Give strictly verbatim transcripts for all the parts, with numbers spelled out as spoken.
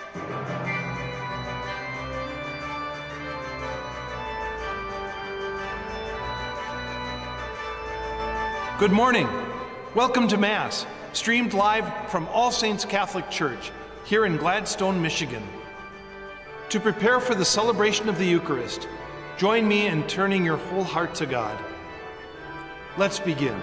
Good morning. Welcome to Mass, streamed live from All Saints Catholic Church here in Gladstone, Michigan. To prepare for the celebration of the Eucharist, join me in turning your whole heart to God. Let's begin.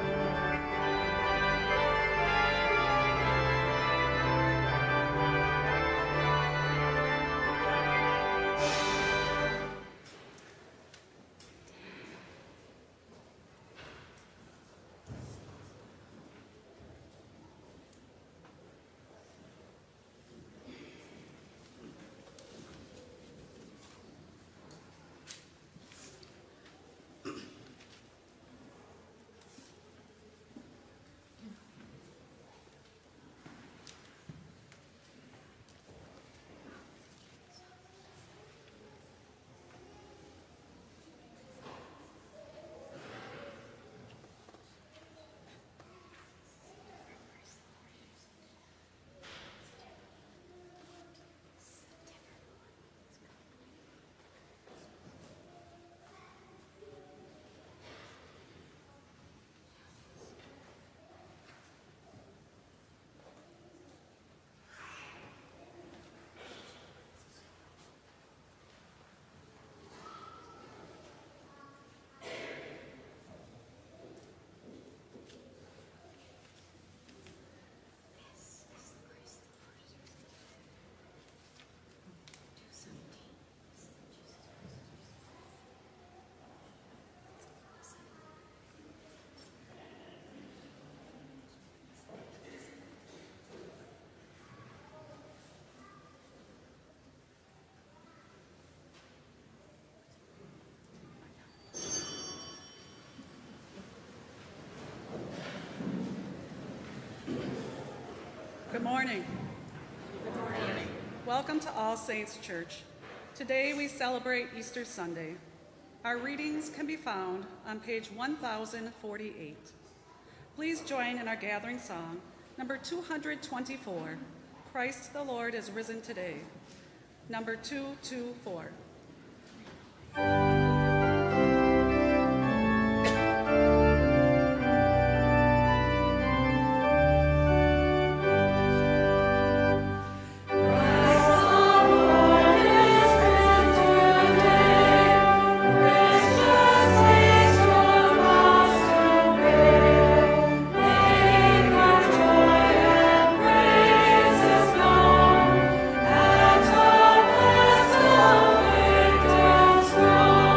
Good morning. Good morning. Welcome to All Saints Church. Today we celebrate Easter Sunday. Our readings can be found on page one thousand forty-eight. Please join in our gathering song, number two hundred twenty-four, Christ the Lord is risen today, number two two four. Strong.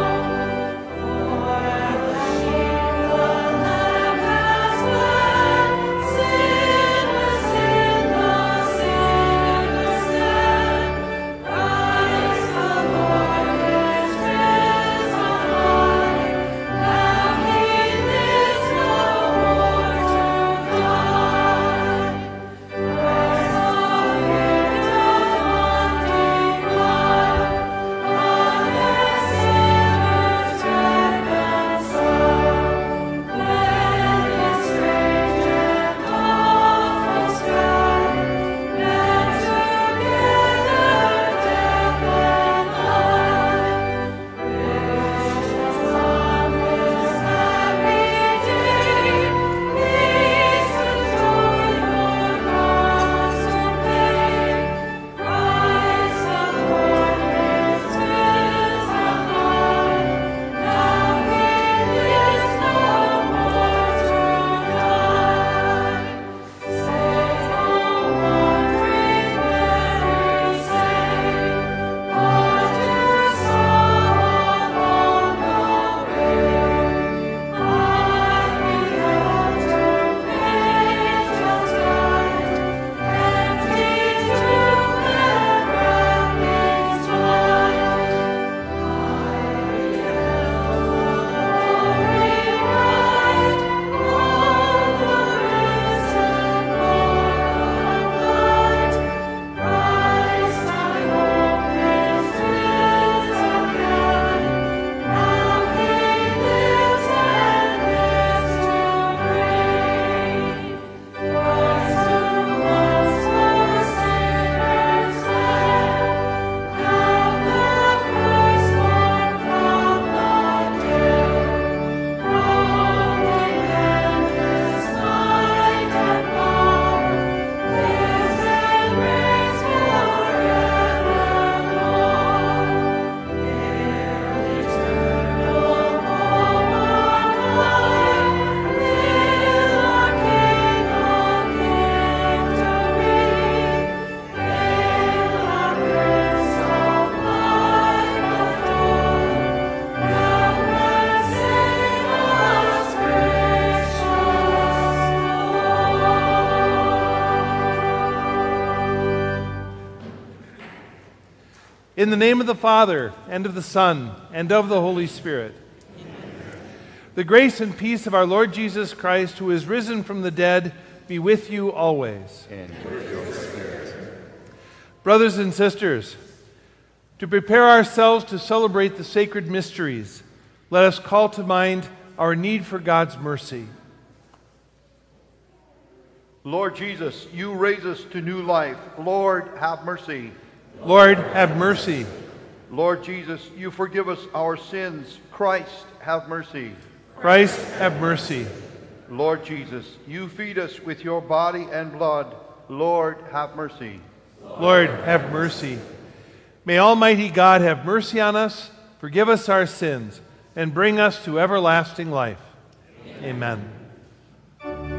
In the name of the Father, and of the Son, and of the Holy Spirit. Amen. The grace and peace of our Lord Jesus Christ, who is risen from the dead, be with you always. And with your spirit. Brothers and sisters, to prepare ourselves to celebrate the sacred mysteries, let us call to mind our need for God's mercy. Lord Jesus, you raise us to new life. Lord, have mercy. Lord, have mercy. Lord Jesus, you forgive us our sins. Christ, have mercy. Christ, have mercy. Lord Jesus, you feed us with your body and blood. Lord, have mercy. Lord, have mercy. May Almighty God have mercy on us, forgive us our sins, and bring us to everlasting life. Amen. Amen.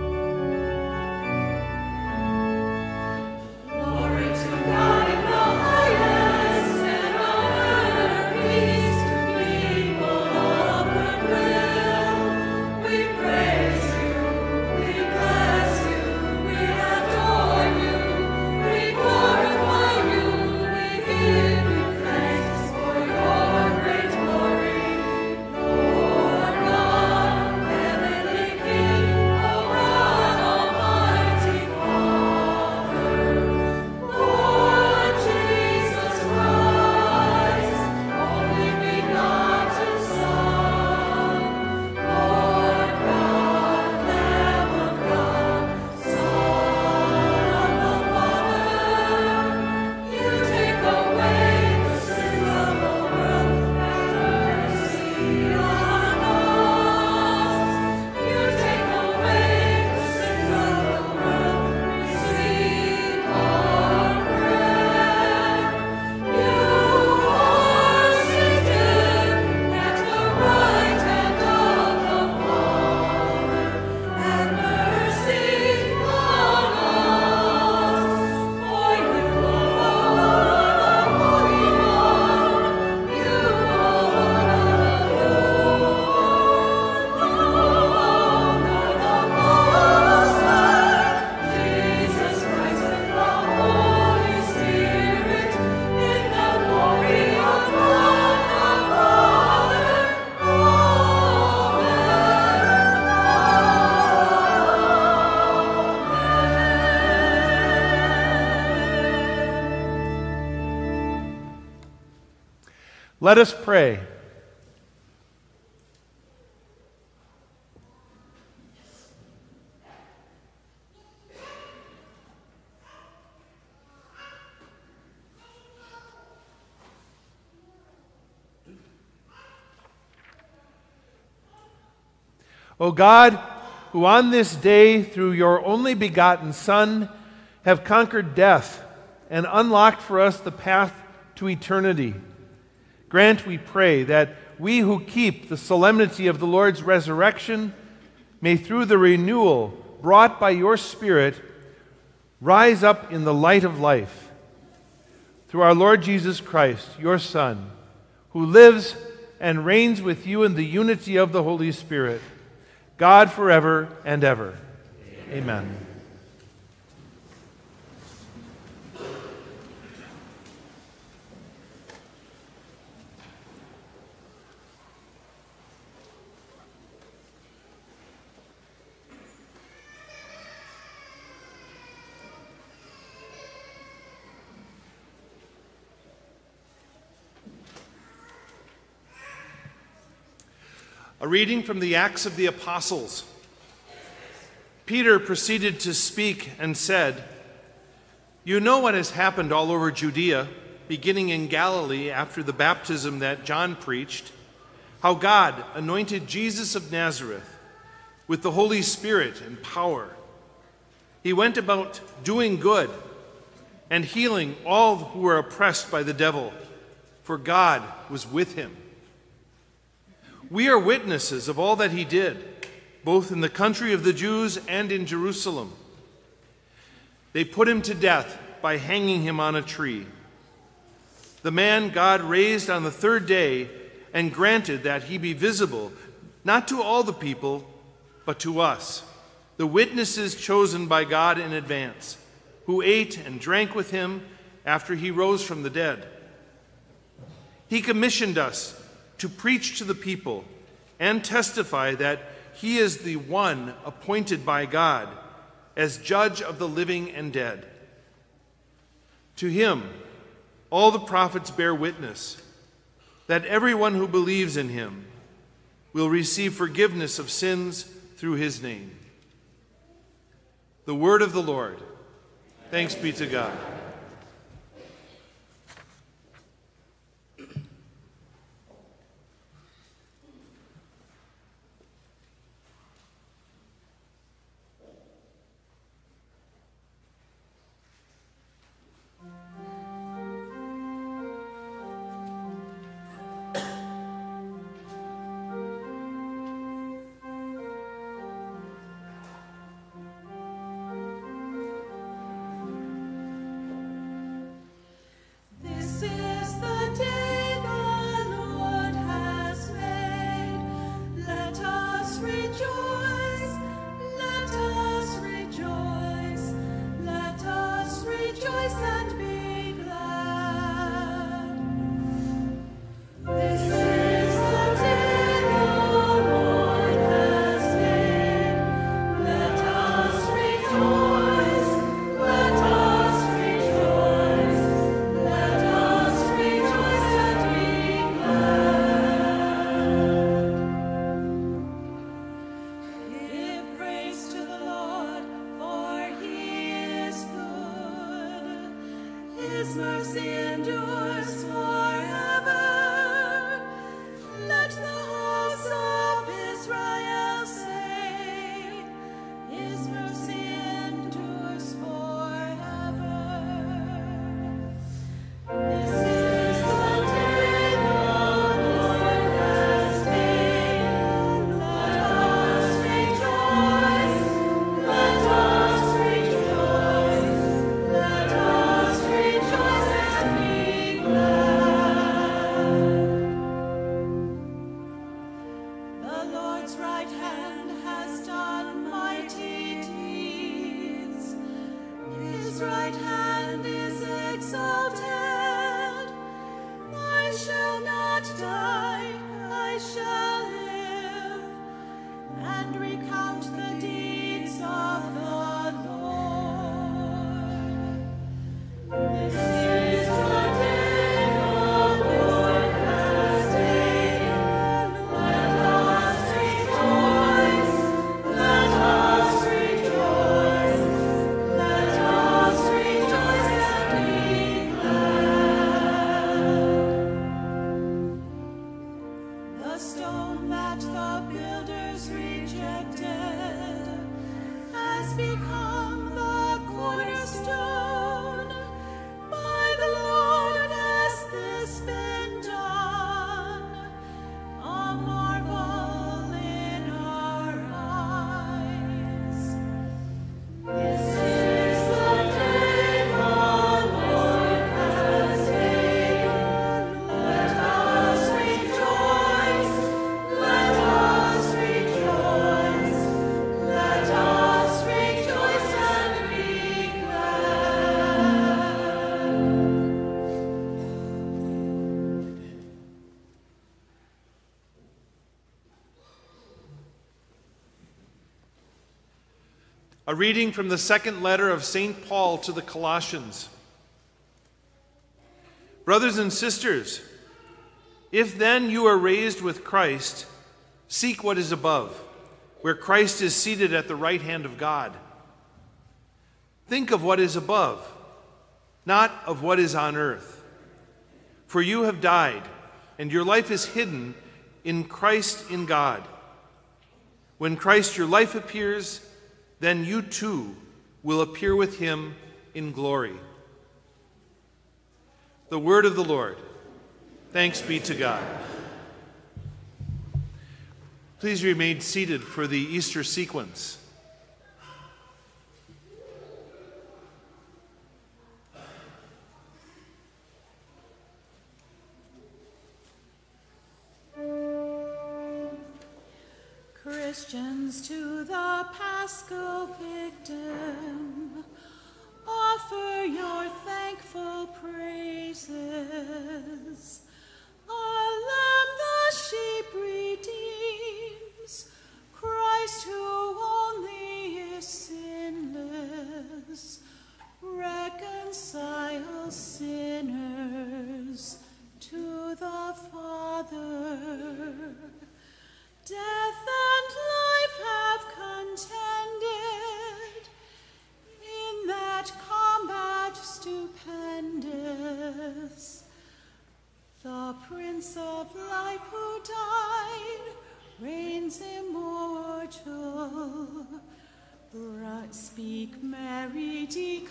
Let us pray. O God, who on this day, through your only begotten Son, have conquered death and unlocked for us the path to eternity, grant, we pray, that we who keep the solemnity of the Lord's resurrection may, through the renewal brought by your Spirit, rise up in the light of life. Through our Lord Jesus Christ, your Son, who lives and reigns with you in the unity of the Holy Spirit, God forever and ever. Amen. Amen. A reading from the Acts of the Apostles. Peter proceeded to speak and said, "You know what has happened all over Judea, beginning in Galilee after the baptism that John preached, how God anointed Jesus of Nazareth with the Holy Spirit and power. He went about doing good and healing all who were oppressed by the devil, for God was with him. We are witnesses of all that he did, both in the country of the Jews and in Jerusalem. They put him to death by hanging him on a tree. The man God raised on the third day and granted that he be visible, not to all the people, but to us, the witnesses chosen by God in advance, who ate and drank with him after he rose from the dead. He commissioned us to preach to the people and testify that he is the one appointed by God as judge of the living and dead. To him, all the prophets bear witness that everyone who believes in him will receive forgiveness of sins through his name. The word of the Lord. Thanks be to God. A reading from the second letter of Saint Paul to the Colossians. Brothers and sisters, if then you are raised with Christ, seek what is above, where Christ is seated at the right hand of God. Think of what is above, not of what is on earth. For you have died, and your life is hidden in Christ in God. When Christ your life appears, then you too will appear with him in glory. The word of the Lord. Thanks be to God. Please remain seated for the Easter sequence. Christians, to the Paschal victim, offer your thankful praises. Prince of life who died, reigns immortal. Bright speak, Mary,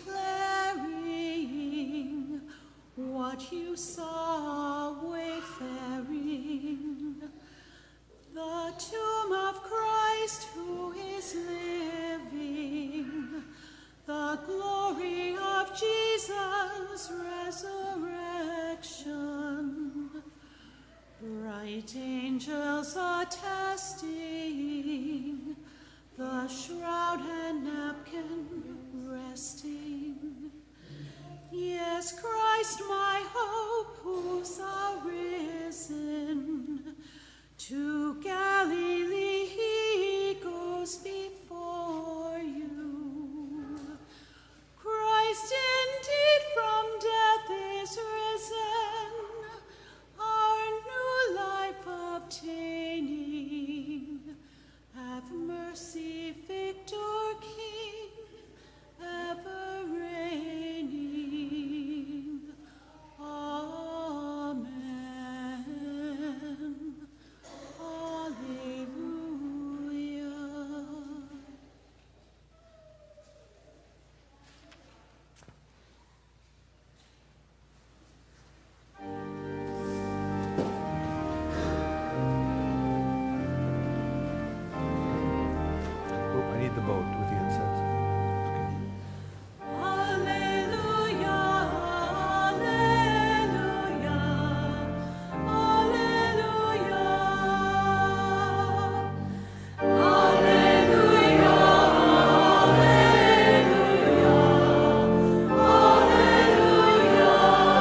declaring what you saw wayfaring. The tomb of Christ who is living, the glory of Jesus' resurrection. Bright angels attesting, the shroud and napkin resting. Yes, Christ my hope, who's arisen, to Galilee he goes before you. Christ indeed from death is risen, our new life obtaining. Have mercy, Victor King, ever reigning. Amen. Alleluia. Oh, I need the boat with the incense. Alleluia, alleluia, alleluia. Alleluia, alleluia,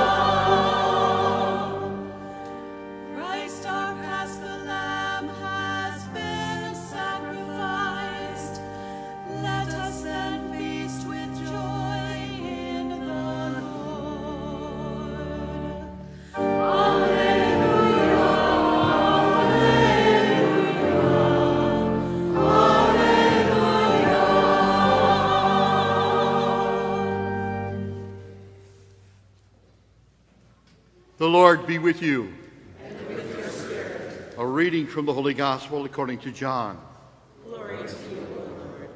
alleluia. Christ our Paschal Lamb has been sacrificed. Let us then feast with joy in the Lord. Alleluia, alleluia, alleluia. The Lord be with you. And with your spirit. A reading from the Holy Gospel according to John. Glory to you, O Lord.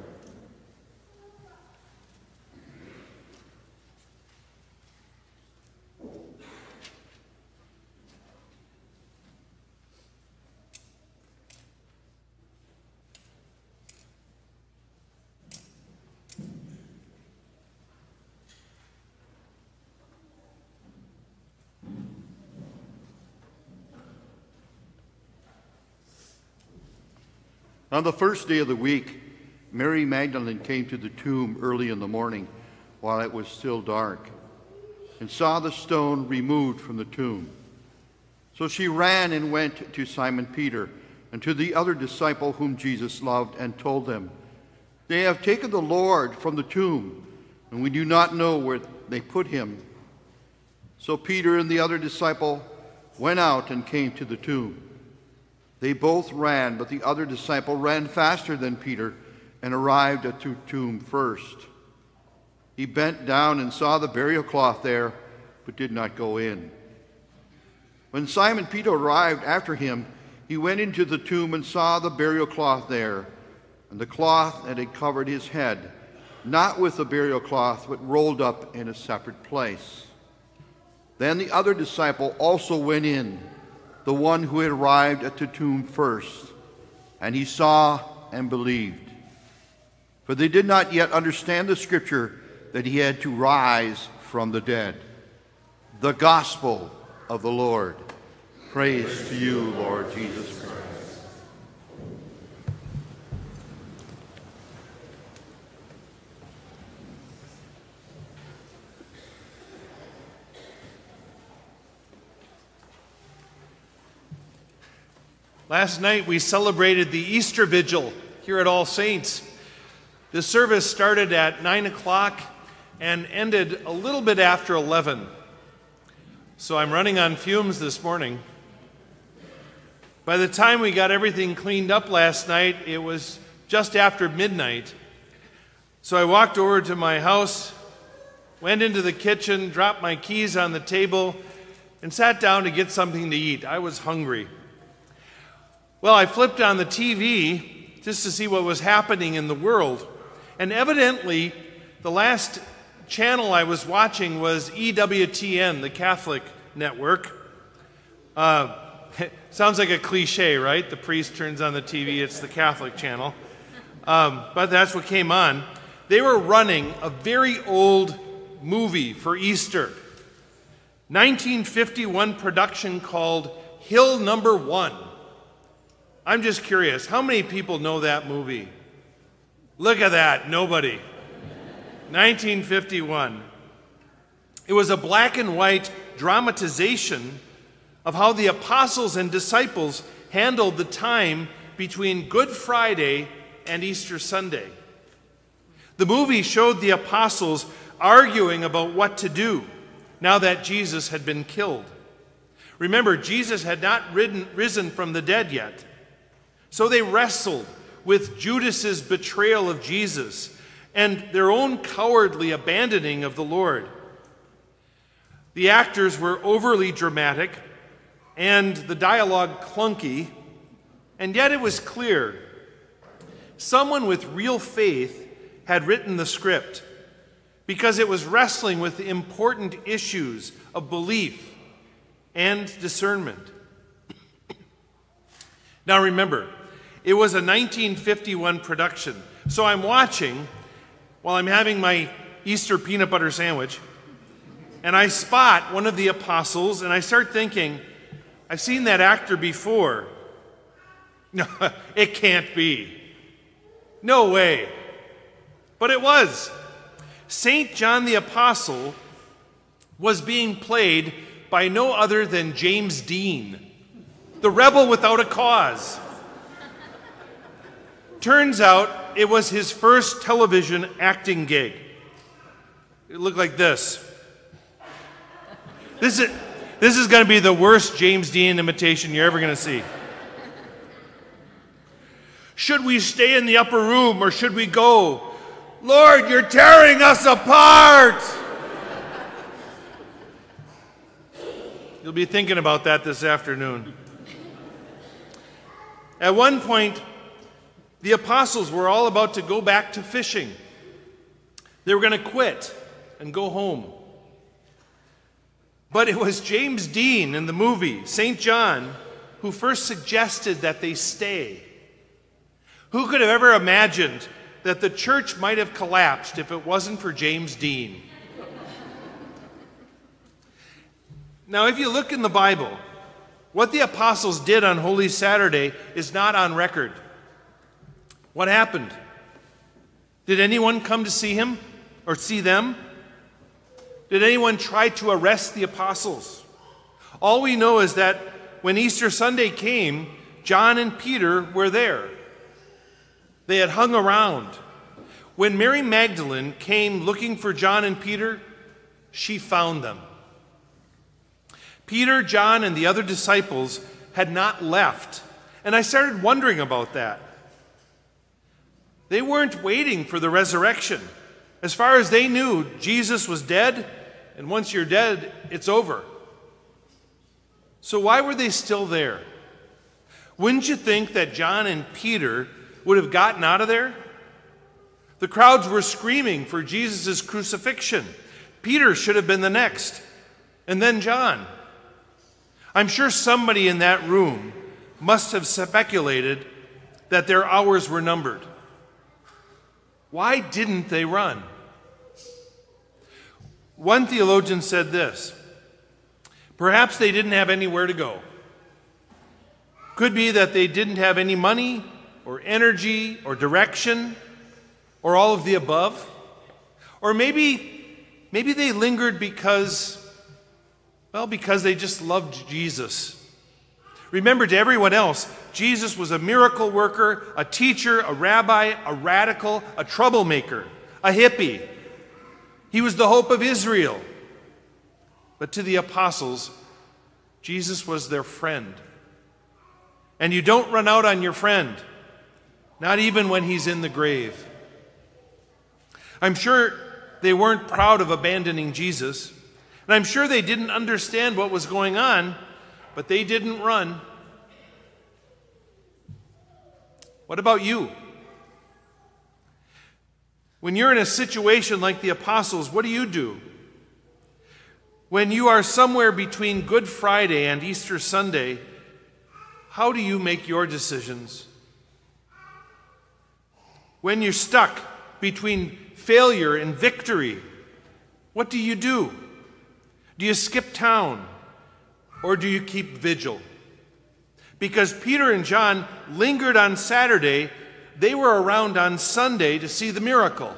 On the first day of the week, Mary Magdalene came to the tomb early in the morning while it was still dark and saw the stone removed from the tomb. So she ran and went to Simon Peter and to the other disciple whom Jesus loved and told them, "They have taken the Lord from the tomb, and we do not know where they put him." So Peter and the other disciple went out and came to the tomb. They both ran, but the other disciple ran faster than Peter and arrived at the tomb first. He bent down and saw the burial cloth there, but did not go in. When Simon Peter arrived after him, he went into the tomb and saw the burial cloth there, and the cloth that had covered his head, not with the burial cloth, but rolled up in a separate place. Then the other disciple also went in, the one who had arrived at the tomb first, and he saw and believed. For they did not yet understand the scripture that he had to rise from the dead. The gospel of the Lord. Praise to you, Lord Jesus Christ. Last night we celebrated the Easter Vigil here at All Saints. The service started at nine o'clock and ended a little bit after eleven. So I'm running on fumes this morning. By the time we got everything cleaned up last night, it was just after midnight. So I walked over to my house, went into the kitchen, dropped my keys on the table, and sat down to get something to eat. I was hungry. Well, I flipped on the T V just to see what was happening in the world, and evidently the last channel I was watching was E W T N, the Catholic network. Uh, sounds like a cliche, right? The priest turns on the T V, it's the Catholic channel. Um, but that's what came on. They were running a very old movie for Easter. nineteen fifty-one production called Hill Number One. I'm just curious, how many people know that movie? Look at that, nobody. nineteen fifty-one. It was a black and white dramatization of how the apostles and disciples handled the time between Good Friday and Easter Sunday. The movie showed the apostles arguing about what to do now that Jesus had been killed. Remember, Jesus had not ridden, risen from the dead yet. So they wrestled with Judas's betrayal of Jesus and their own cowardly abandoning of the Lord. The actors were overly dramatic and the dialogue clunky, and yet it was clear someone with real faith had written the script because it was wrestling with the important issues of belief and discernment. Now remember, it was a nineteen fifty-one production, so I'm watching while I'm having my Easter peanut butter sandwich, and I spot one of the apostles, and I start thinking, I've seen that actor before. No, it can't be. No way. But it was. Saint John the Apostle was being played by no other than James Dean, the rebel without a cause. Turns out it was his first television acting gig. It looked like this. This is, this is going to be the worst James Dean imitation you're ever going to see. Should we stay in the upper room or should we go? Lord, you're tearing us apart. You'll be thinking about that this afternoon. At one point, the apostles were all about to go back to fishing. They were going to quit and go home. But it was James Dean in the movie, Saint John, who first suggested that they stay. Who could have ever imagined that the church might have collapsed if it wasn't for James Dean? Now, if you look in the Bible, what the apostles did on Holy Saturday is not on record. What happened? Did anyone come to see him or see them? Did anyone try to arrest the apostles? All we know is that when Easter Sunday came, John and Peter were there. They had hung around. When Mary Magdalene came looking for John and Peter, she found them. Peter, John, and the other disciples had not left, and I started wondering about that. They weren't waiting for the resurrection. As far as they knew, Jesus was dead, and once you're dead, it's over. So why were they still there? Wouldn't you think that John and Peter would have gotten out of there? The crowds were screaming for Jesus' crucifixion. Peter should have been the next, and then John. I'm sure somebody in that room must have speculated that their hours were numbered. Why didn't they run? One theologian said this: perhaps they didn't have anywhere to go. Could be that they didn't have any money or energy or direction or all of the above. Or maybe, maybe they lingered because, well, because they just loved Jesus. Remember, to everyone else, Jesus was a miracle worker, a teacher, a rabbi, a radical, a troublemaker, a hippie. He was the hope of Israel. But to the apostles, Jesus was their friend. And you don't run out on your friend, not even when he's in the grave. I'm sure they weren't proud of abandoning Jesus, And I'm sure they didn't understand what was going on, but they didn't run. What about you? When you're in a situation like the apostles, what do you do? When you are somewhere between Good Friday and Easter Sunday, how do you make your decisions? When you're stuck between failure and victory, what do you do? Do you skip town, or do you keep vigil? Because Peter and John lingered on Saturday, they were around on Sunday to see the miracle.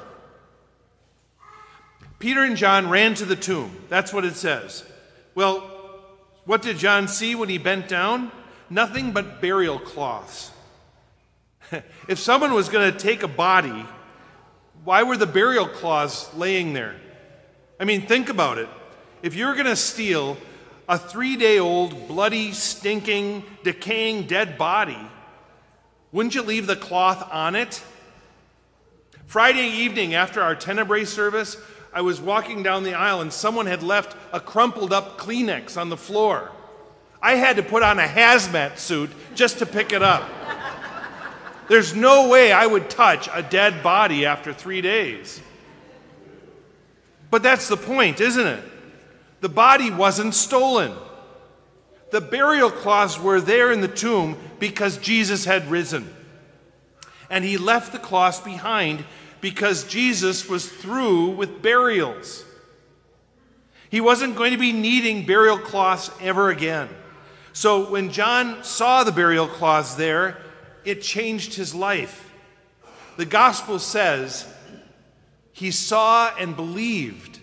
Peter and John ran to the tomb. That's what it says. Well, what did John see when he bent down? Nothing but burial cloths. If someone was going to take a body, why were the burial cloths laying there? I mean, think about it. If you're going to steal a three-day-old, bloody, stinking, decaying, dead body, wouldn't you leave the cloth on it? Friday evening after our Tenebrae service, I was walking down the aisle and someone had left a crumpled up Kleenex on the floor. I had to put on a hazmat suit just to pick it up. There's no way I would touch a dead body after three days. But that's the point, isn't it? The body wasn't stolen. The burial cloths were there in the tomb because Jesus had risen. And he left the cloths behind because Jesus was through with burials. He wasn't going to be needing burial cloths ever again. So when John saw the burial cloths there, it changed his life. The gospel says he saw and believed.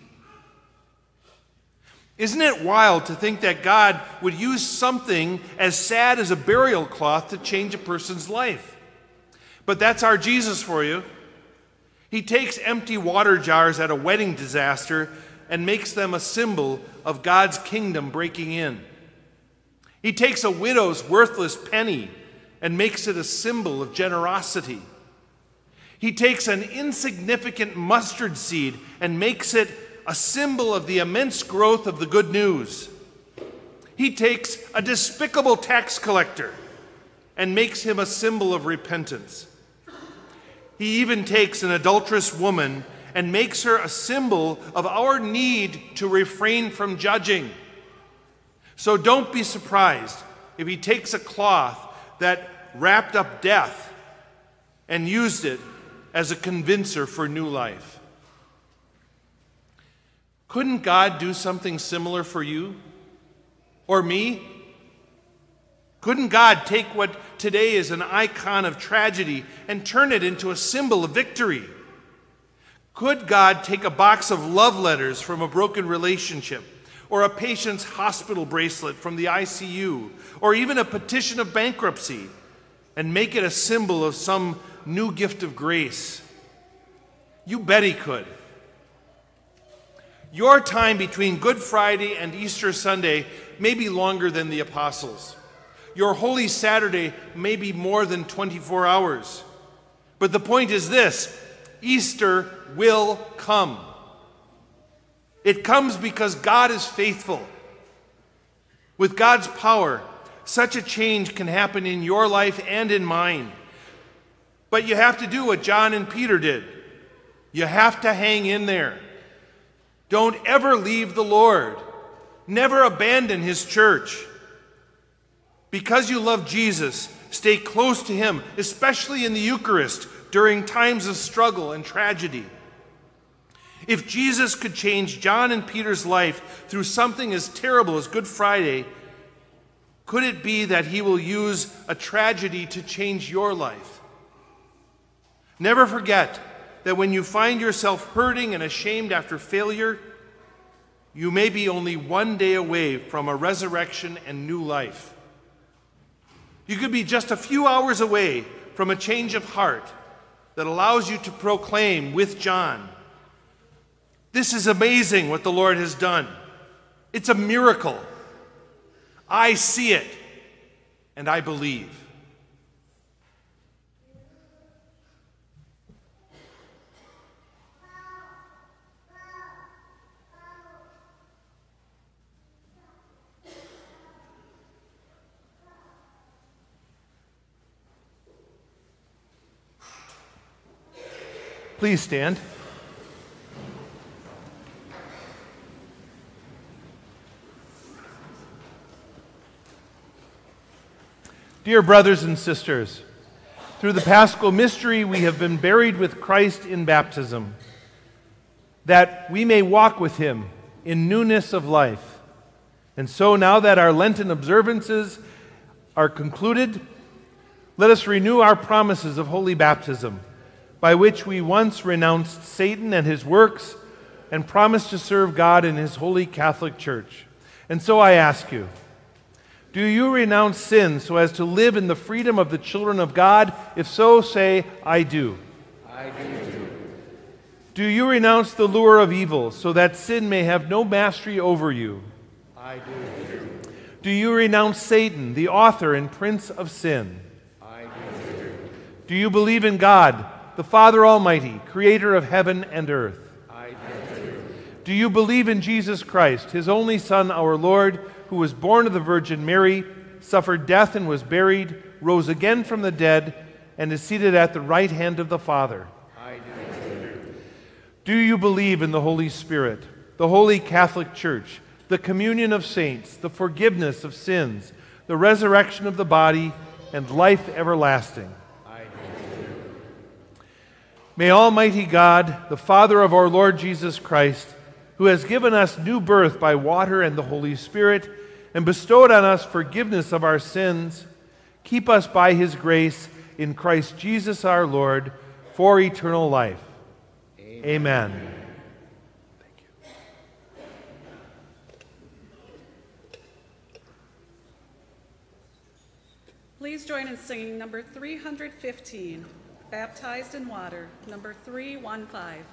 Isn't it wild to think that God would use something as sad as a burial cloth to change a person's life? But that's our Jesus for you. He takes empty water jars at a wedding disaster and makes them a symbol of God's kingdom breaking in. He takes a widow's worthless penny and makes it a symbol of generosity. He takes an insignificant mustard seed and makes it a symbol of the immense growth of the good news. He takes a despicable tax collector and makes him a symbol of repentance. He even takes an adulterous woman and makes her a symbol of our need to refrain from judging. So don't be surprised if he takes a cloth that wrapped up death and used it as a convincer for new life. Couldn't God do something similar for you or me? Couldn't God take what today is an icon of tragedy and turn it into a symbol of victory? Could God take a box of love letters from a broken relationship, or a patient's hospital bracelet from the I C U, or even a petition of bankruptcy, and make it a symbol of some new gift of grace? You bet he could. Your time between Good Friday and Easter Sunday may be longer than the apostles. Your Holy Saturday may be more than twenty-four hours. But the point is this: Easter will come. It comes because God is faithful. With God's power, such a change can happen in your life and in mine. But you have to do what John and Peter did. You have to hang in there. Don't ever leave the Lord. Never abandon his church. Because you love Jesus, stay close to him, especially in the Eucharist during times of struggle and tragedy. If Jesus could change John and Peter's life through something as terrible as Good Friday, could it be that he will use a tragedy to change your life? Never forget that when you find yourself hurting and ashamed after failure, you may be only one day away from a resurrection and new life. You could be just a few hours away from a change of heart that allows you to proclaim with John, "This is amazing what the Lord has done. It's a miracle. I see it, and I believe." Please stand. Dear brothers and sisters, through the Paschal mystery we have been buried with Christ in baptism, that we may walk with him in newness of life. And so now that our Lenten observances are concluded, let us renew our promises of holy baptism, by which we once renounced Satan and his works and promised to serve God in his holy Catholic Church. And so I ask you, do you renounce sin so as to live in the freedom of the children of God? If so, say, I do. I do. Do you renounce the lure of evil so that sin may have no mastery over you? I do. Do you renounce Satan, the author and prince of sin? I do. Do you believe in God, the Father Almighty, creator of heaven and earth? I do. Do you believe in Jesus Christ, his only Son, our Lord, who was born of the Virgin Mary, suffered death and was buried, rose again from the dead, and is seated at the right hand of the Father? I do. Do you believe in the Holy Spirit, the Holy Catholic Church, the communion of saints, the forgiveness of sins, the resurrection of the body, and life everlasting? I do. May Almighty God, the Father of our Lord Jesus Christ, who has given us new birth by water and the Holy Spirit, and bestowed on us forgiveness of our sins, keep us by his grace in Christ Jesus our Lord for eternal life. Amen. Amen. Thank you. Please join in singing number three hundred fifteen, Baptized in Water, number three one five.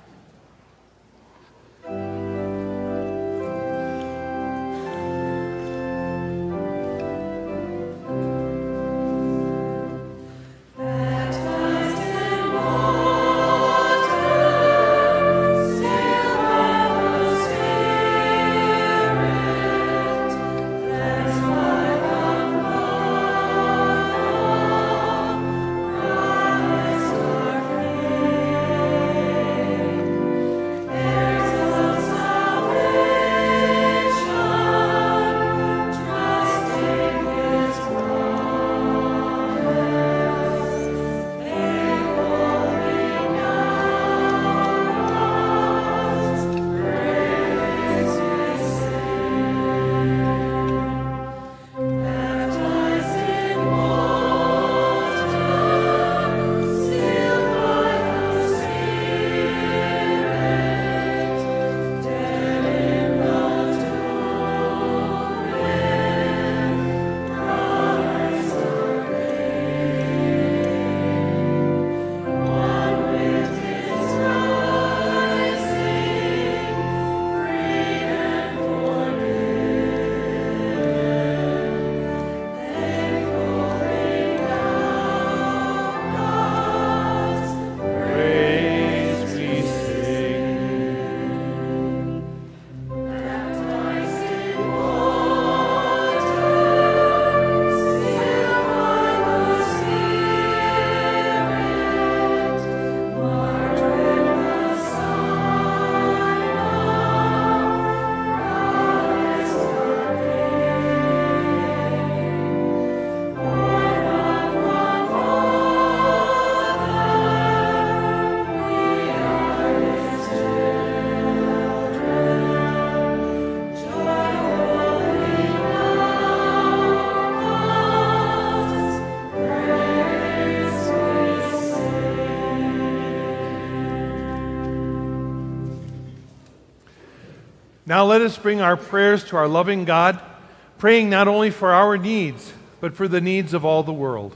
Now let us bring our prayers to our loving God, praying not only for our needs, but for the needs of all the world.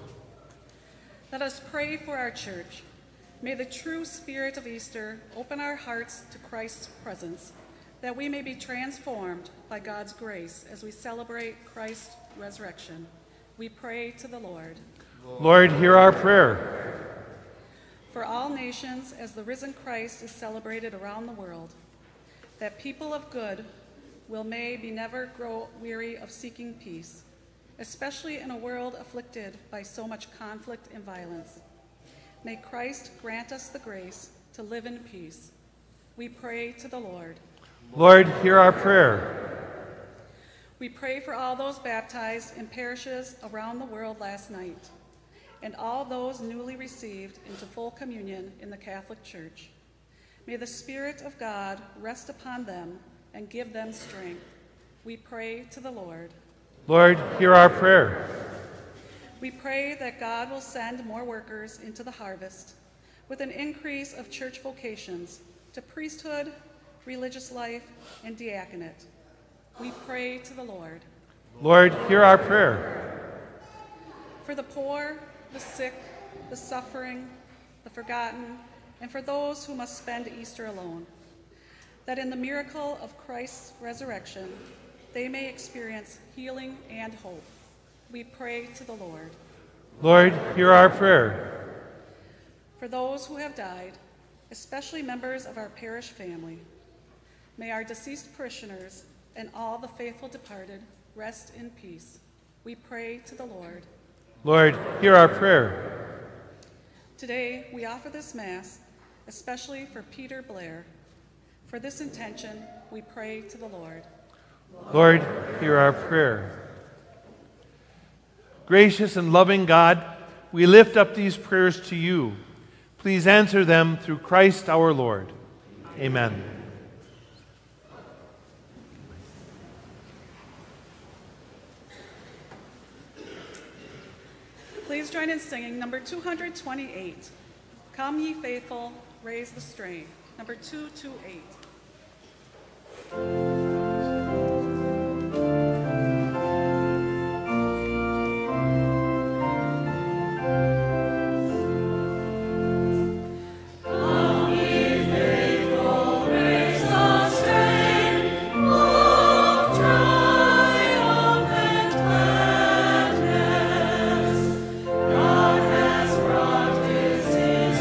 Let us pray for our church. May the true spirit of Easter open our hearts to Christ's presence, that we may be transformed by God's grace as we celebrate Christ's resurrection. We pray to the Lord. Lord, hear our prayer. For all nations, as the risen Christ is celebrated around the world, that people of good will may be never grow weary of seeking peace, especially in a world afflicted by so much conflict and violence. May Christ grant us the grace to live in peace. We pray to the Lord. Lord, hear our prayer. We pray for all those baptized in parishes around the world last night, and all those newly received into full communion in the Catholic Church. May the Spirit of God rest upon them and give them strength. We pray to the Lord. Lord, hear our prayer. We pray that God will send more workers into the harvest with an increase of church vocations to priesthood, religious life, and diaconate. We pray to the Lord. Lord, hear our prayer. For the poor, the sick, the suffering, the forgotten, and for those who must spend Easter alone, that in the miracle of Christ's resurrection, they may experience healing and hope. We pray to the Lord. Lord, hear our prayer. For those who have died, especially members of our parish family, may our deceased parishioners and all the faithful departed rest in peace. We pray to the Lord. Lord, hear our prayer. Today, we offer this Mass, especially for Peter Blair. For this intention, we pray to the Lord. Lord, hear our prayer. Gracious and loving God, we lift up these prayers to you. Please answer them through Christ our Lord. Amen. Please join in singing number two hundred twenty-eight. Come ye faithful, raise the strain. Number two twenty-eight.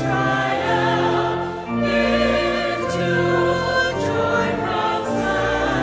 Israel into joy from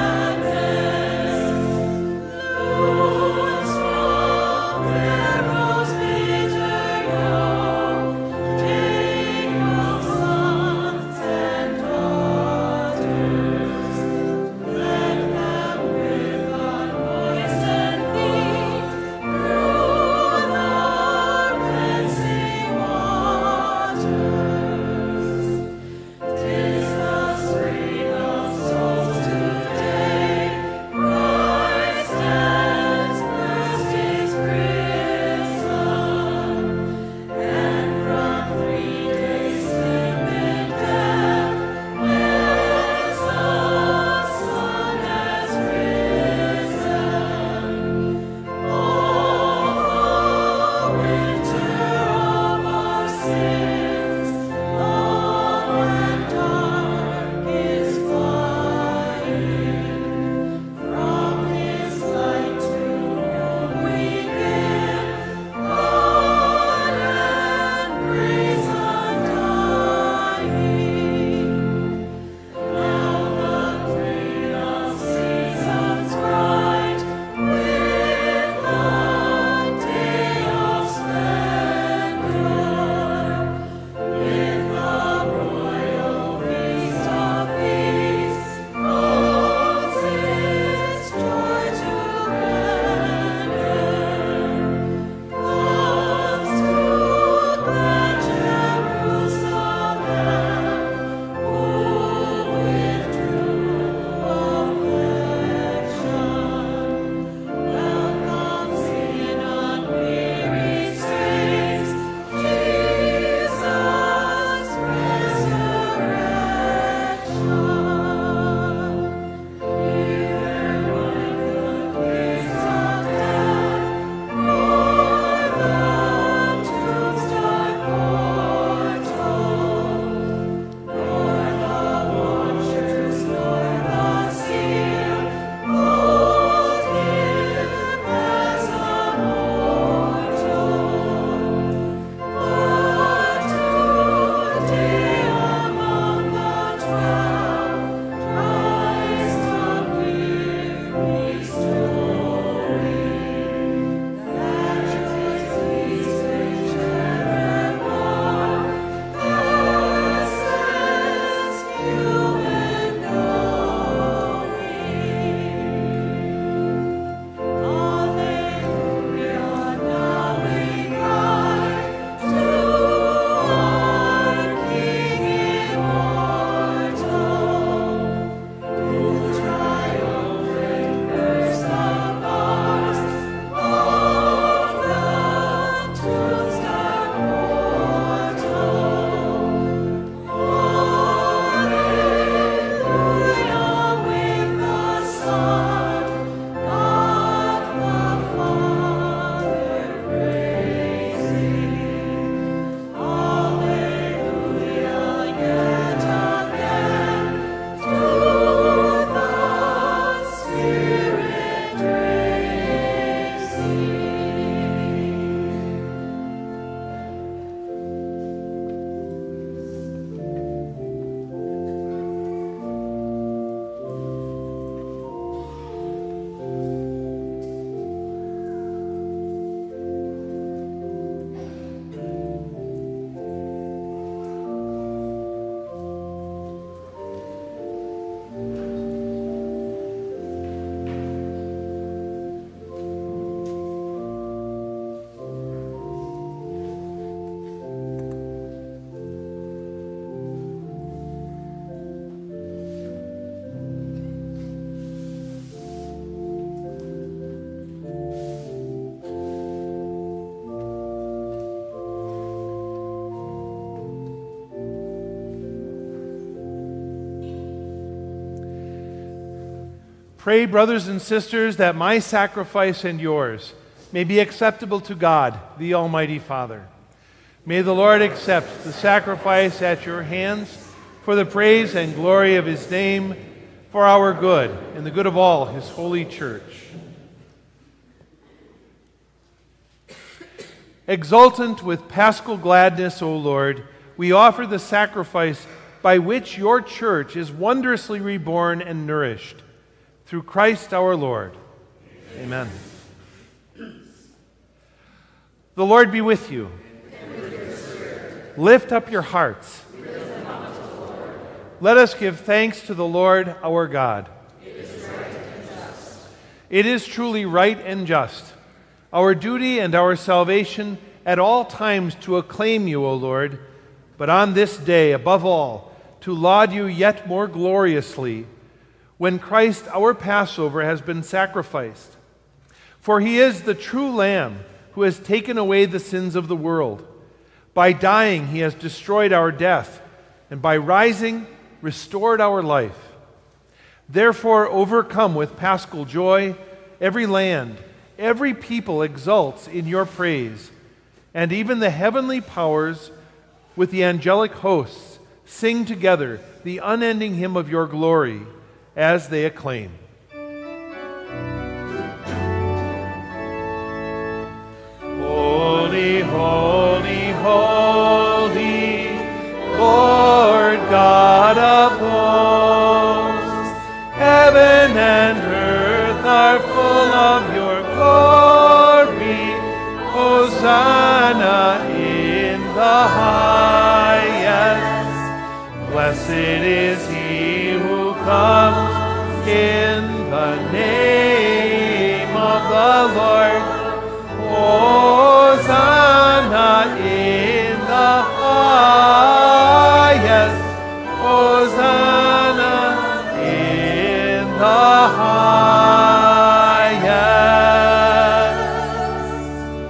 Pray, brothers and sisters, that my sacrifice and yours may be acceptable to God, the Almighty Father. May the Lord accept the sacrifice at your hands for the praise and glory of his name, for our good and the good of all his holy church. Exultant with paschal gladness, O Lord, we offer the sacrifice by which your church is wondrously reborn and nourished. Through Christ our Lord. Amen. Amen. The Lord be with you. And with your spirit. Lift up your hearts. We lift them up to the Lord. Let us give thanks to the Lord our God. It is right and just. It is truly right and just, our duty and our salvation at all times to acclaim you, O Lord, but on this day, above all, to laud you yet more gloriously, when Christ, our Passover, has been sacrificed. For he is the true Lamb who has taken away the sins of the world. By dying, he has destroyed our death, and by rising, restored our life. Therefore, overcome with paschal joy, every land, every people exults in your praise, and even the heavenly powers with the angelic hosts sing together the unending hymn of your glory, as they acclaim. Holy, holy, holy, Lord God of hosts, heaven and earth are full of your glory. Hosanna in the highest. Blessed is he who comes in the name of the Lord. Hosanna in the highest. Hosanna in the highest.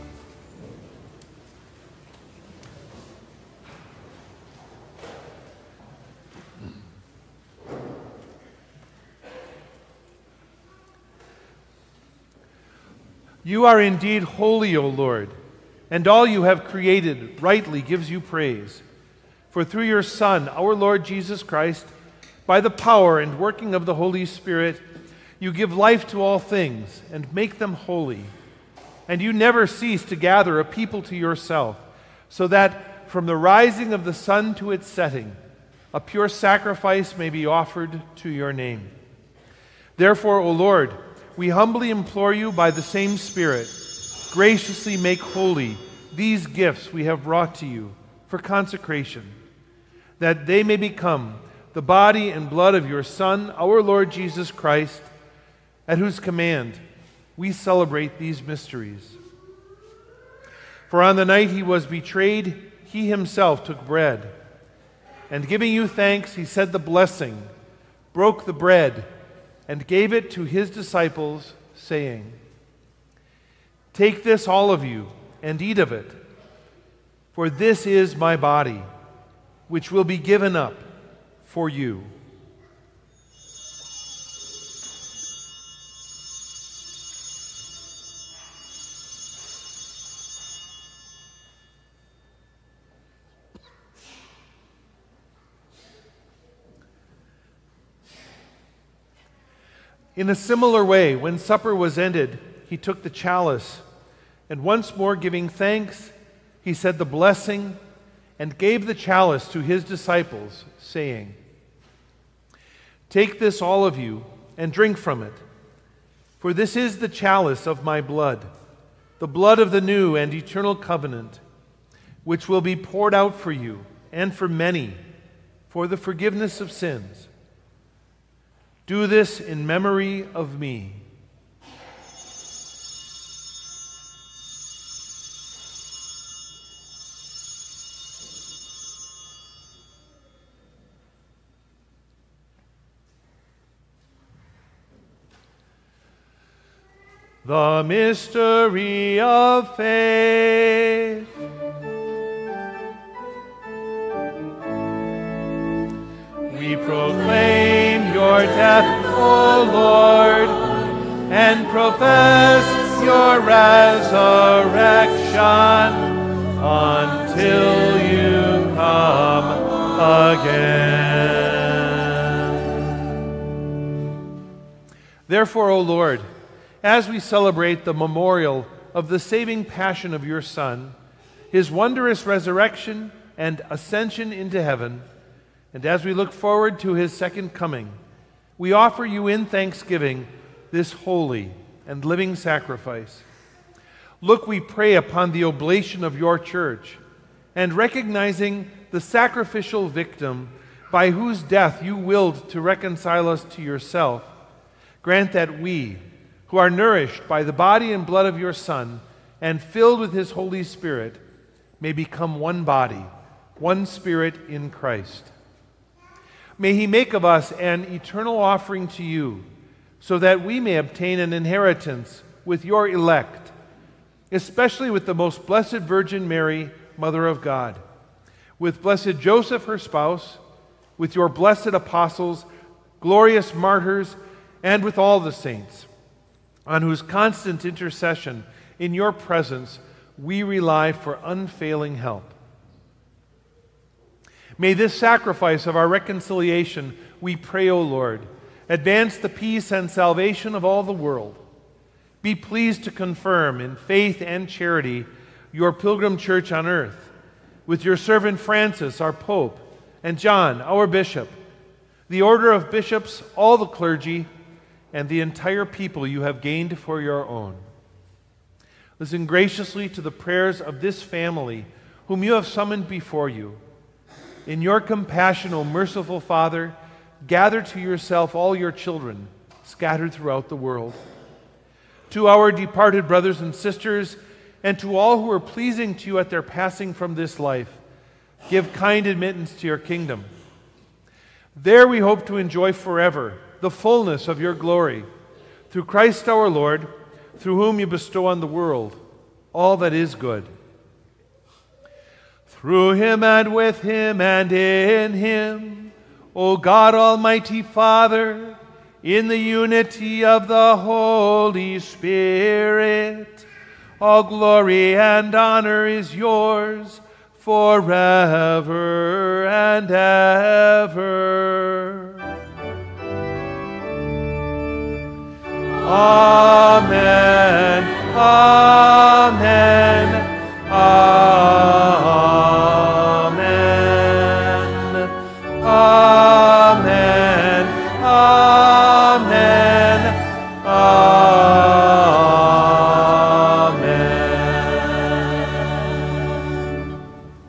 You are indeed holy, O Lord, and all you have created rightly gives you praise. For through your Son, our Lord Jesus Christ, by the power and working of the Holy Spirit, you give life to all things and make them holy. And you never cease to gather a people to yourself, so that from the rising of the sun to its setting, a pure sacrifice may be offered to your name. Therefore, O Lord, we humbly implore you by the same Spirit, graciously make holy these gifts we have brought to you for consecration, that they may become the body and blood of your Son, our Lord Jesus Christ, at whose command we celebrate these mysteries. For on the night he was betrayed, he himself took bread, and giving you thanks, he said the blessing, broke the bread, and gave it to his disciples, saying, "Take this, all of you, and eat of it, for this is my body, which will be given up for you." In a similar way, when supper was ended, he took the chalice, and once more giving thanks, he said the blessing, and gave the chalice to his disciples, saying, "Take this, all of you, and drink from it, for this is the chalice of my blood, the blood of the new and eternal covenant, which will be poured out for you and for many for the forgiveness of sins. Do this in memory of me." The mystery of faith. We proclaim your your death, O Lord, and profess your resurrection until you come again. Therefore, O Lord, as we celebrate the memorial of the saving passion of your Son, his wondrous resurrection and ascension into heaven, and as we look forward to his second coming, we offer you in thanksgiving this holy and living sacrifice. Look, we pray, upon the oblation of your church, and recognizing the sacrificial victim by whose death you willed to reconcile us to yourself, grant that we, who are nourished by the body and blood of your Son and filled with his Holy Spirit, may become one body, one spirit in Christ. May he make of us an eternal offering to you, so that we may obtain an inheritance with your elect, especially with the most blessed Virgin Mary, Mother of God, with blessed Joseph, her spouse, with your blessed apostles, glorious martyrs, and with all the saints, on whose constant intercession in your presence we rely for unfailing help. May this sacrifice of our reconciliation, we pray, O Lord, advance the peace and salvation of all the world. Be pleased to confirm in faith and charity your pilgrim church on earth, with your servant Francis, our Pope, and John, our Bishop, the order of bishops, all the clergy, and the entire people you have gained for your own. Listen graciously to the prayers of this family, whom you have summoned before you. In your compassion, O merciful Father, gather to yourself all your children scattered throughout the world. To our departed brothers and sisters, and to all who are pleasing to you at their passing from this life, give kind admittance to your kingdom. There we hope to enjoy forever the fullness of your glory, through Christ our Lord, through whom you bestow on the world all that is good. Through him and with him and in him, O God, Almighty Father, in the unity of the Holy Spirit, all glory and honor is yours forever and ever. Amen. Amen. Amen. Amen. Amen. Amen.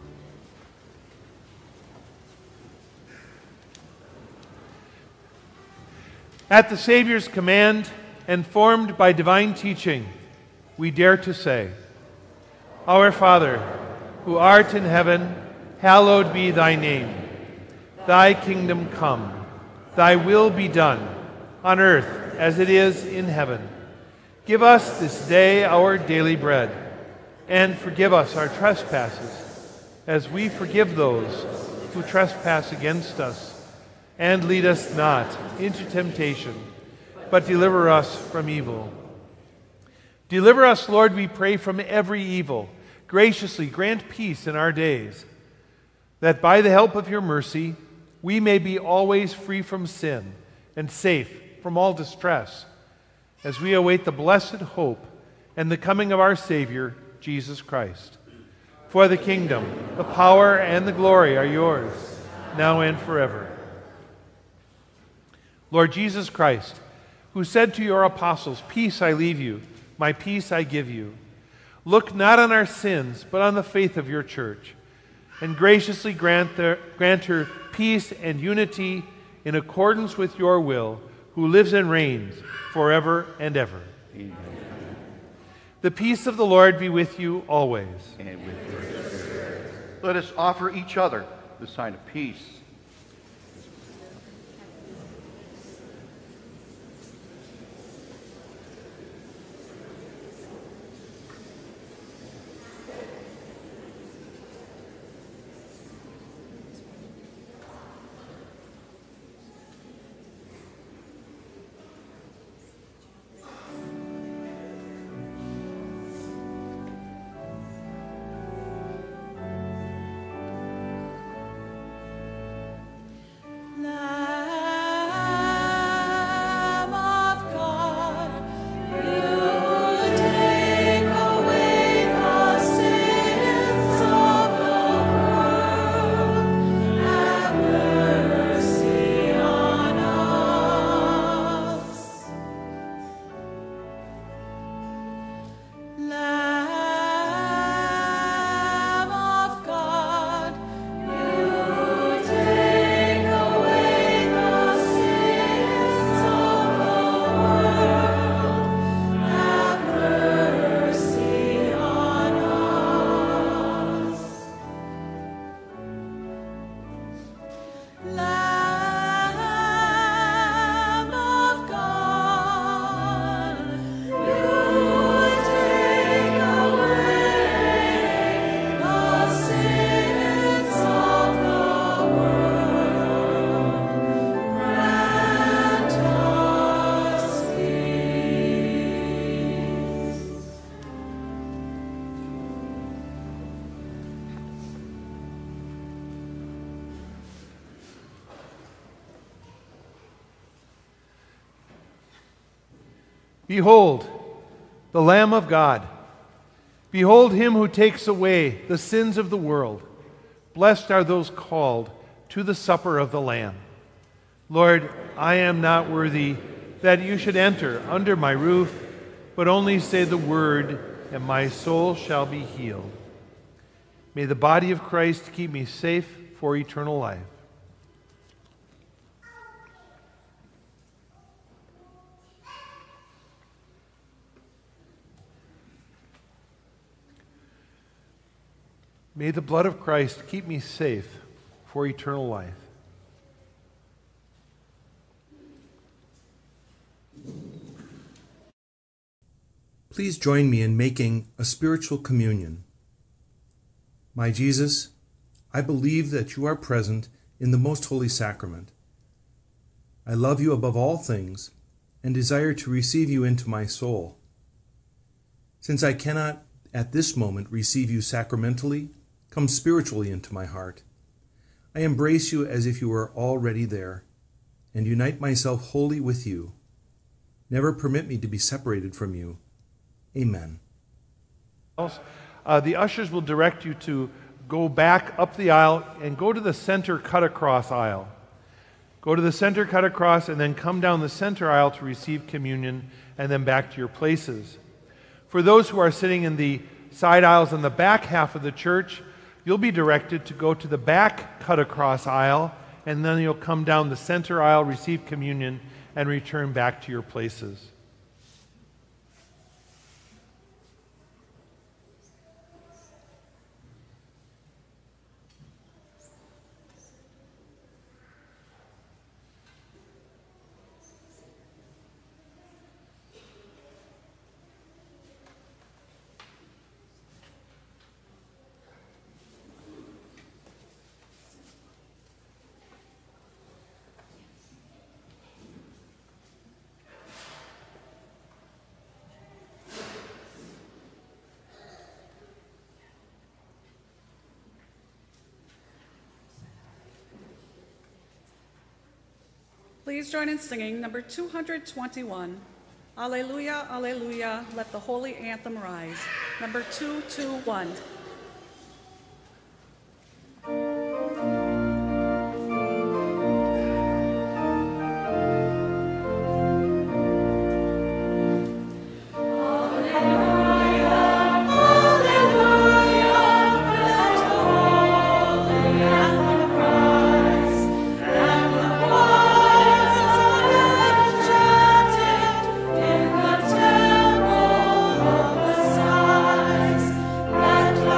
At the Savior's command, and formed by divine teaching, we dare to say, Our Father, who art in heaven, hallowed be thy name. Thy kingdom come, thy will be done, on earth as it is in heaven. Give us this day our daily bread, and forgive us our trespasses, as we forgive those who trespass against us. And lead us not into temptation, but deliver us from evil. Deliver us, Lord, we pray, from every evil. Graciously grant peace in our days, that by the help of your mercy we may be always free from sin and safe from all distress, as we await the blessed hope and the coming of our Savior, Jesus Christ. For the kingdom, the power, and the glory are yours, now and forever. Lord Jesus Christ, who said to your apostles, Peace I leave you, my peace I give you, look not on our sins, but on the faith of your church, and graciously grant, their, grant her peace and unity in accordance with your will, who lives and reigns forever and ever. Amen. The peace of the Lord be with you always. And with your spirit. Let us offer each other the sign of peace. Behold, the Lamb of God. Behold him who takes away the sins of the world. Blessed are those called to the supper of the Lamb. Lord, I am not worthy that you should enter under my roof, but only say the word, and my soul shall be healed. May the body of Christ keep me safe for eternal life. May the blood of Christ keep me safe for eternal life. Please join me in making a spiritual communion. My Jesus, I believe that you are present in the most holy sacrament. I love you above all things and desire to receive you into my soul. Since I cannot at this moment receive you sacramentally, come spiritually into my heart. I embrace you as if you were already there, and unite myself wholly with you. Never permit me to be separated from you. Amen. Uh, the ushers will direct you to go back up the aisle and go to the center cut-across aisle. Go to the center cut-across and then come down the center aisle to receive communion and then back to your places. For those who are sitting in the side aisles in the back half of the church, you'll be directed to go to the back cut-across aisle, and then you'll come down the center aisle, receive communion, and return back to your places. Please join in singing number two hundred twenty-one, Alleluia, Alleluia, let the holy anthem rise. Number two two one. Let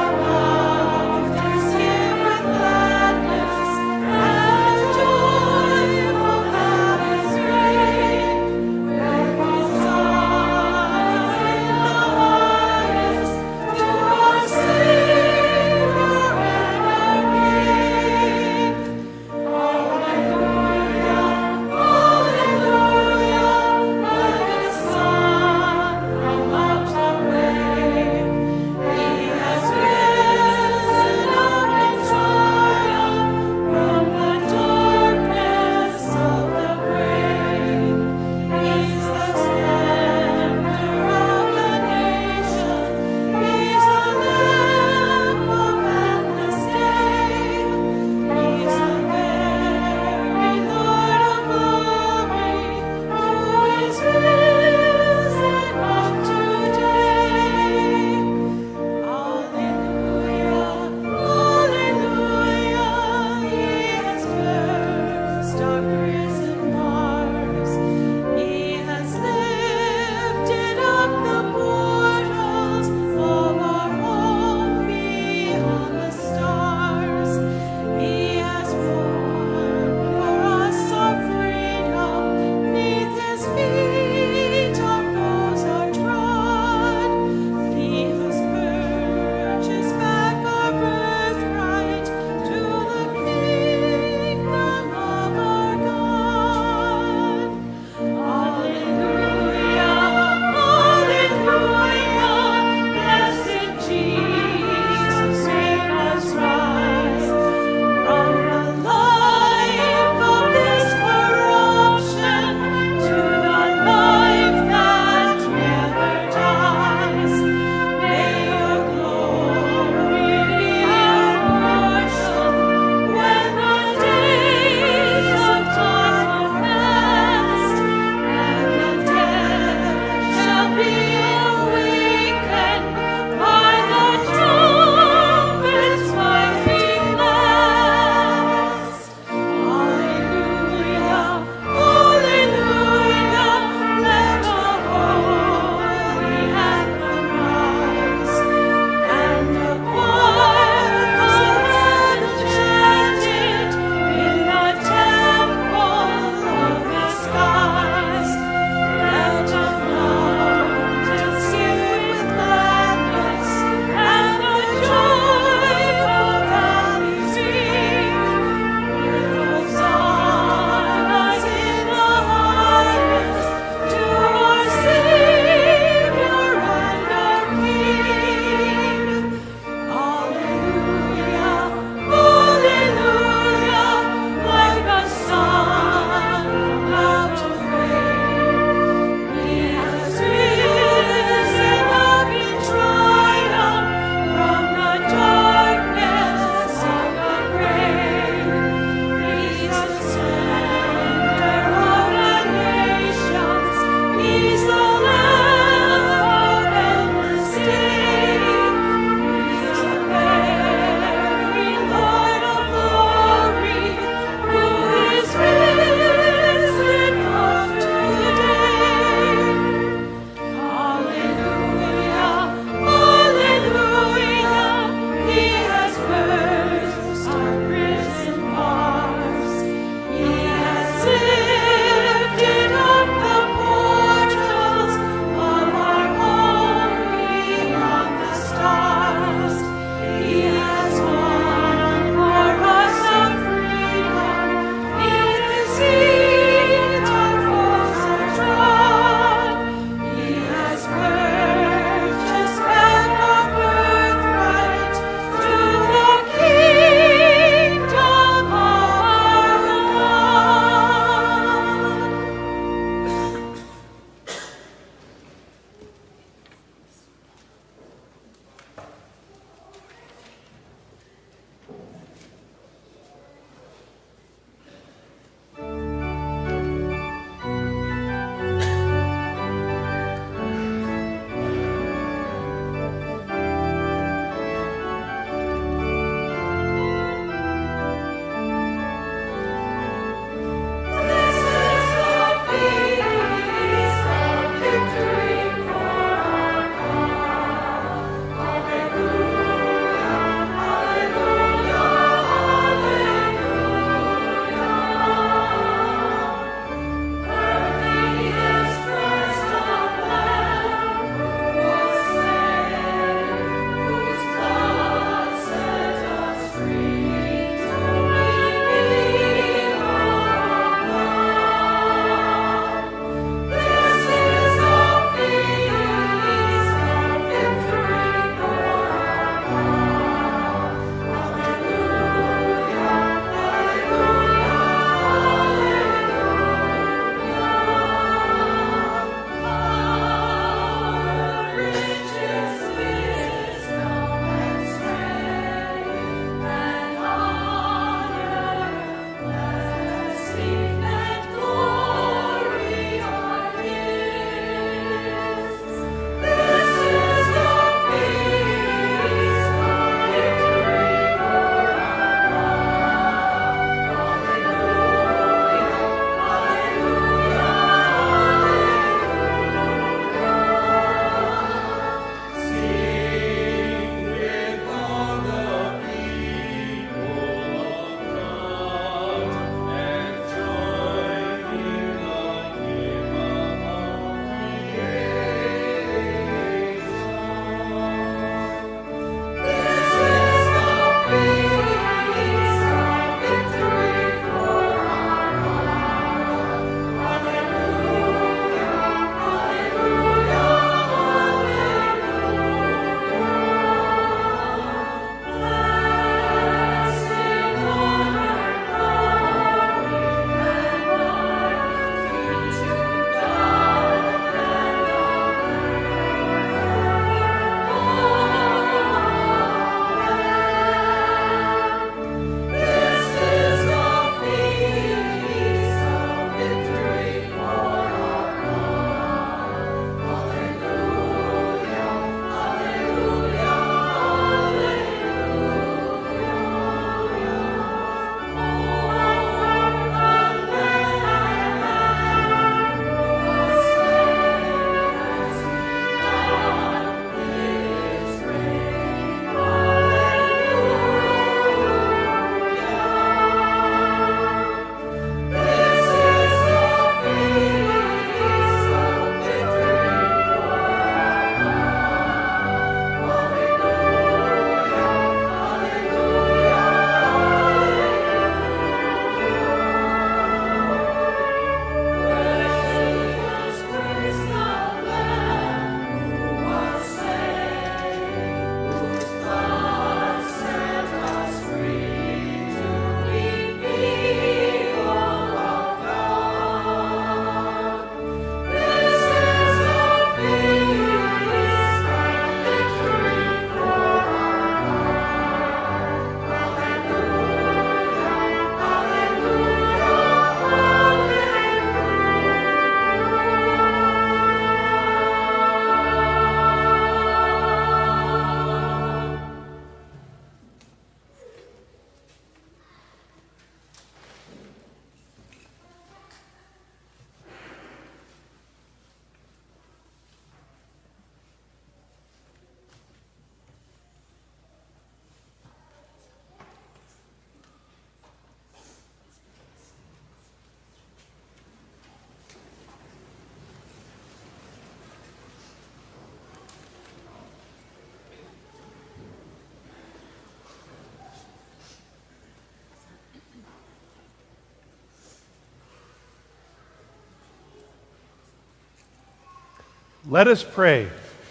Let us pray.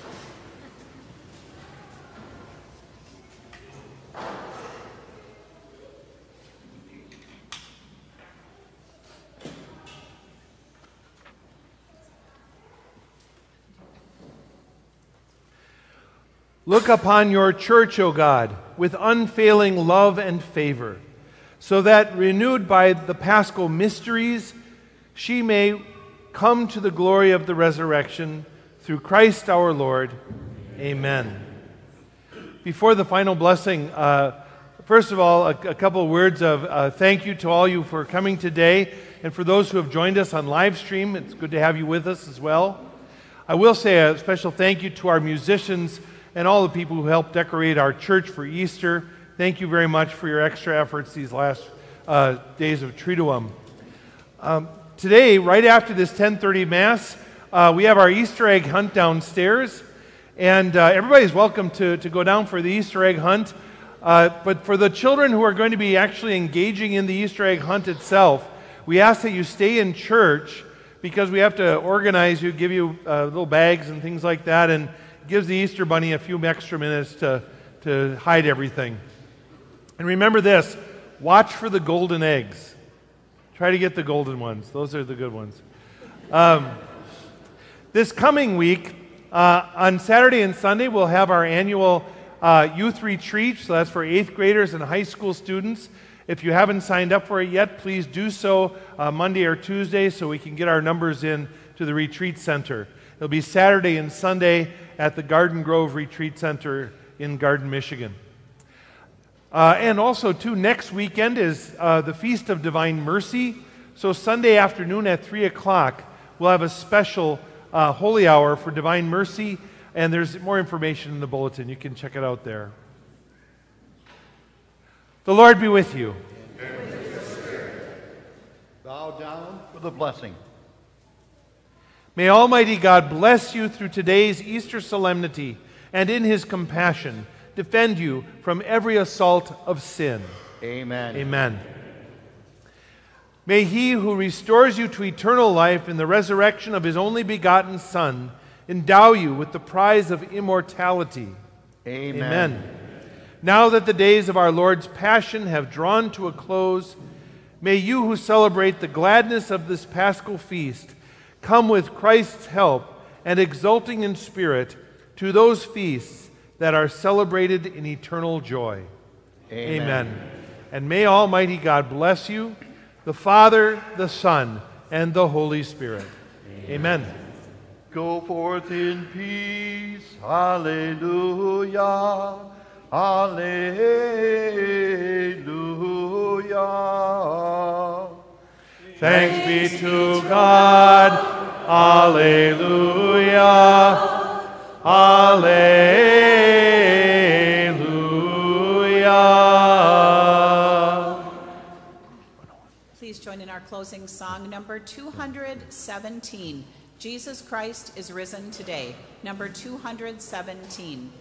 Look upon your church, O God, with unfailing love and favor, so that, renewed by the Paschal mysteries, she may come to the glory of the resurrection through Christ our Lord. Amen. Before the final blessing, uh, first of all, a, a couple of words of uh, thank you to all you for coming today, and for those who have joined us on live stream. It's good to have you with us as well. I will say a special thank you to our musicians and all the people who helped decorate our church for Easter. Thank you very much for your extra efforts these last uh, days of Triduum. Um, today, right after this ten thirty Mass, uh, we have our Easter egg hunt downstairs, and uh, everybody's welcome to, to go down for the Easter egg hunt. Uh, but for the children who are going to be actually engaging in the Easter egg hunt itself, we ask that you stay in church, because we have to organize you, give you uh, little bags and things like that, and gives the Easter Bunny a few extra minutes to, to hide everything. And remember this, watch for the golden eggs. Try to get the golden ones. Those are the good ones. Um, this coming week, uh, on Saturday and Sunday, we'll have our annual uh, youth retreat. So that's for eighth graders and high school students. If you haven't signed up for it yet, please do so uh, Monday or Tuesday so we can get our numbers in to the retreat center. It'll be Saturday and Sunday at the Garden Grove Retreat Center in Garden, Michigan. Uh, and also, too, next weekend is uh, the Feast of Divine Mercy. So Sunday afternoon at three o'clock, we'll have a special uh, holy hour for Divine Mercy, and there's more information in the bulletin. You can check it out there. The Lord be with you. And with your spirit. Bow down for the blessing. May Almighty God bless you through today's Easter solemnity, and in His compassion defend you from every assault of sin. Amen. Amen. May He who restores you to eternal life in the resurrection of His only begotten Son endow you with the prize of immortality. Amen. Amen. Now that the days of our Lord's Passion have drawn to a close, may you who celebrate the gladness of this Paschal feast come with Christ's help and exulting in spirit to those feasts that are celebrated in eternal joy. Amen. Amen. And may Almighty God bless you, the Father, the Son, and the Holy Spirit. Amen. Amen. Go forth in peace. Hallelujah. Hallelujah. Thanks be to God. Alleluia. Alleluia. Please join in our closing song, number two hundred seventeen. Jesus Christ is risen today. Number two hundred seventeen.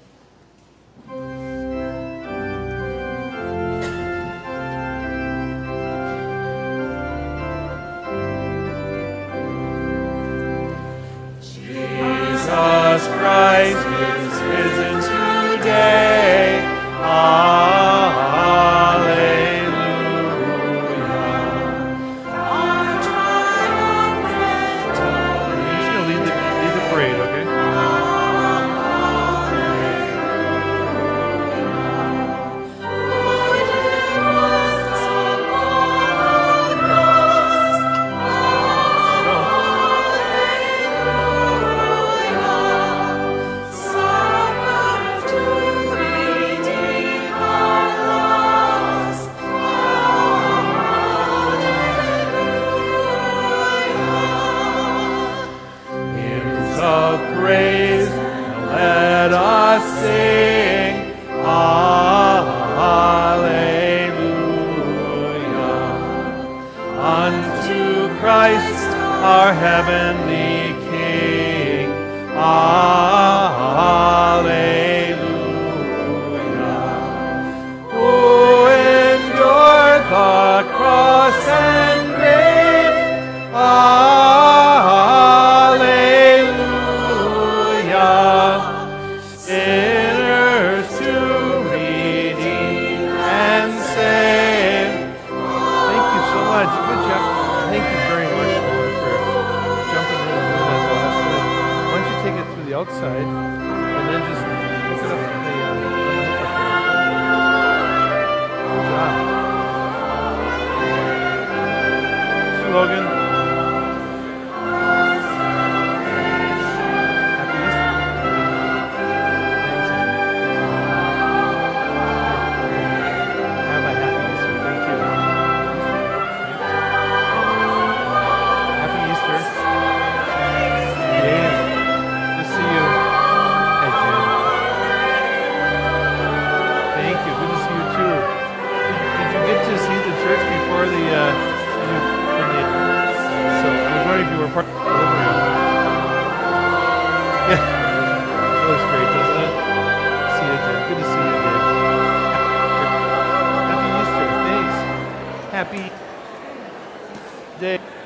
Jesus Christ is risen today. Alleluia. Our triumphant You're just going to lead the, lead the parade, okay? Praise, let us sing, Alleluia, unto Christ our heavenly King, Alleluia, who endured the cross and grave, Alleluia. Happy day.